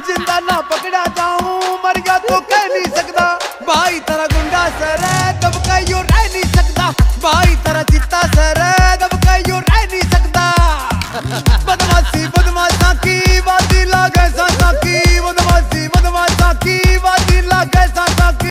जिंदा ना पकड़ा जाऊं, मर गया तो कह नहीं सकता भाई तेरा